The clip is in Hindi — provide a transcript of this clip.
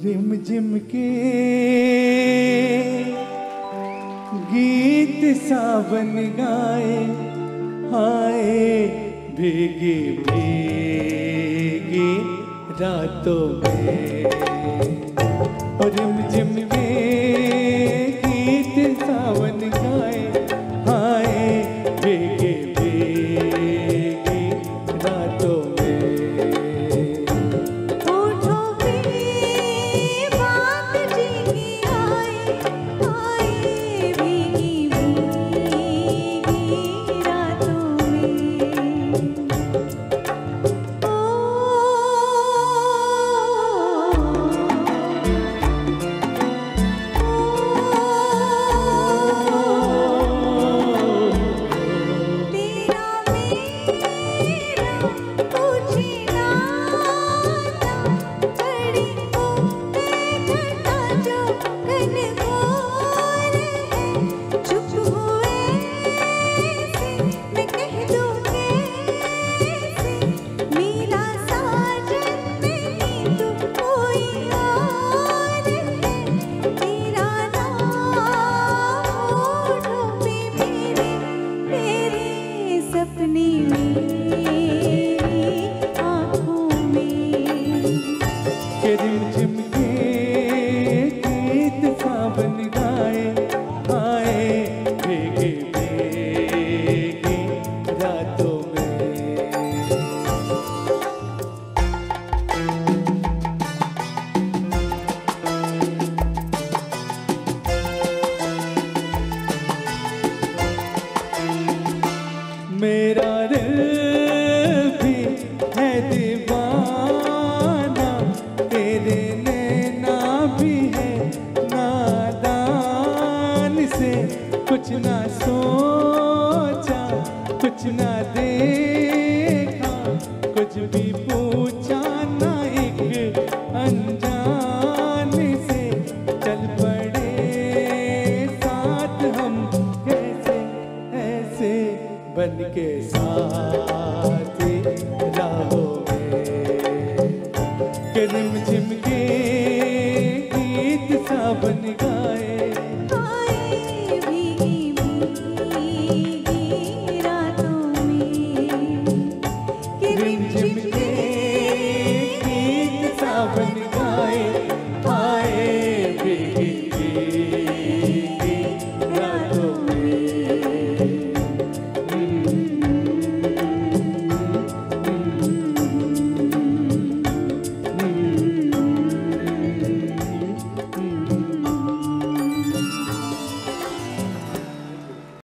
रिम झिम के गीत सावन गाए, हाय भीगी भीगी रातों में। रिम झिम के गीत सावन गाए, हाय भीगी भीगी रातों में। होठों पे बात जिनकी आए, आए भीगी भीगी रातों में। रिम झिम के गीत सावन गाए, हाय भीगी भीगी रातों में। मेरा दिल भी है दीवाना, तेरे नैना भी है नादान से। कुछ ना सोचा कुछ ना देखा, कुछ भी पूछा ना एक अनजान से। चल पड़े साथ हम कैसे ऐसे बन के साथ राहों में। रिम झिम के गीत सावन गाए,